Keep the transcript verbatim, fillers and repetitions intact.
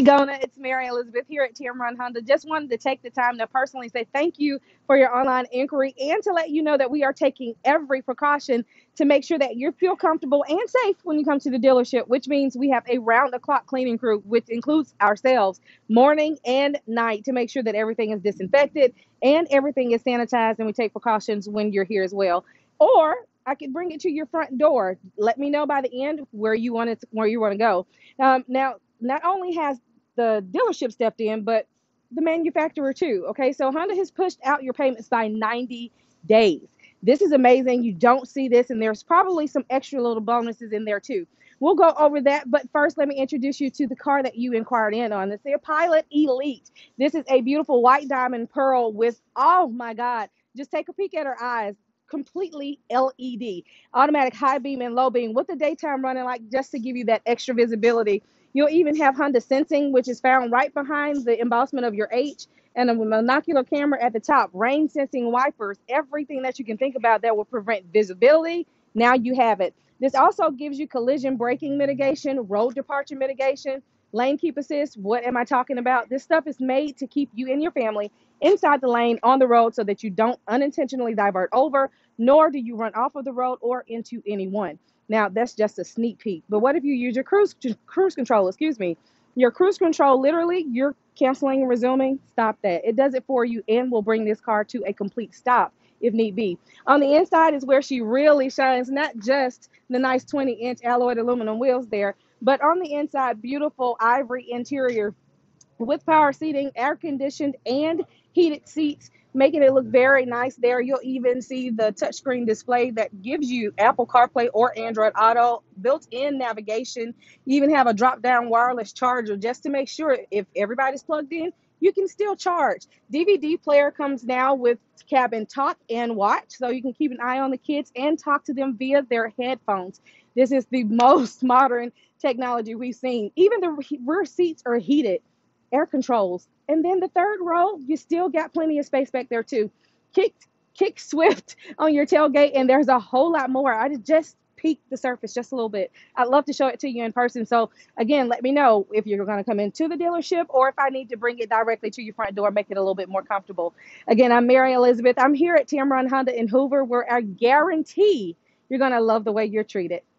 Gona, it's Mary Elizabeth here at Tamron Honda. Just wanted to take the time to personally say thank you for your online inquiry and to let you know that we are taking every precaution to make sure that you feel comfortable and safe when you come to the dealership, which means we have a round the clock cleaning crew, which includes ourselves, morning and night, to make sure that everything is disinfected and everything is sanitized, and we take precautions when you're here as well. Or I could bring it to your front door. Let me know by the end where you want it, where you want to go. Um, now, not only has the dealership stepped in, but the manufacturer too. Okay, so Honda has pushed out your payments by ninety days. This is amazing. You don't see this, and there's probably some extra little bonuses in there too. We'll go over that, but first, let me introduce you to the car that you inquired in on. It's the Pilot Elite. This is a beautiful white diamond pearl with, oh my God, just take a peek at her eyes. Completely L E D, automatic high beam and low beam with the daytime running light just to give you that extra visibility. You'll even have Honda Sensing, which is found right behind the embossment of your H, and a monocular camera at the top, rain sensing wipers, everything that you can think about that will prevent visibility. Now you have it. This also gives you collision braking mitigation, road departure mitigation, lane keep assist. What am I talking about? This stuff is made to keep you and your family inside the lane on the road so that you don't unintentionally divert over, nor do you run off of the road or into anyone. Now, that's just a sneak peek. But what if you use your cruise cruise control, excuse me, your cruise control, literally, you're canceling and resuming, stop that. It does it for you and will bring this car to a complete stop if need be. On the inside is where she really shines, not just the nice twenty inch alloyed aluminum wheels there, but on the inside, beautiful ivory interior with power seating, air conditioned, and heated seats, making it look very nice there. You'll even see the touchscreen display that gives you Apple CarPlay or Android Auto, built-in navigation. You even have a drop-down wireless charger just to make sure if everybody's plugged in, you can still charge. D V D player comes now with cabin talk and watch, so you can keep an eye on the kids and talk to them via their headphones. This is the most modern technology we've seen. Even the rear seats are heated, air controls. And then the third row, you still got plenty of space back there too. Kick, kick swift on your tailgate, and there's a whole lot more. I just peeked the surface just a little bit. I'd love to show it to you in person. So again, let me know if you're going to come into the dealership or if I need to bring it directly to your front door, make it a little bit more comfortable. Again, I'm Mary Elizabeth. I'm here at Tamron Honda in Hoover, where I guarantee you're going to love the way you're treated.